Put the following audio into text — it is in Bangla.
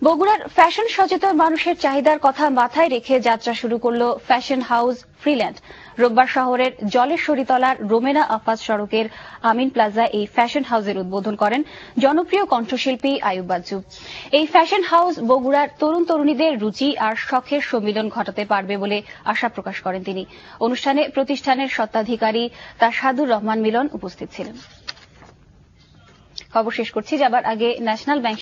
বগুড়ার ফ্যাশন সচেতন মানুষের চাহিদার কথা মাথায় রেখে যাত্রা শুরু করলো ফ্যাশন হাউস ফ্রিল্যান্ড। রোববার শহরের জলেশ্বরীতলার রোমেনা আফাজ সড়কের আমিন প্লাজা এই ফ্যাশন হাউসের উদ্বোধন করেন জনপ্রিয় কণ্ঠশিল্পী আয়ুব বাচ্চু। এই ফ্যাশন হাউস বগুড়ার তরুণ তরুণীদের রুচি আর শখের সম্মিলন ঘটাতে পারবে বলে আশা প্রকাশ করেন তিনি। অনুষ্ঠানে প্রতিষ্ঠানের স্বত্বাধিকারী তাসাদুর রহমান মিলন উপস্থিত ছিলেন। খবর শেষ করছি, যাবার আগে ন্যাশনাল ব্যাংক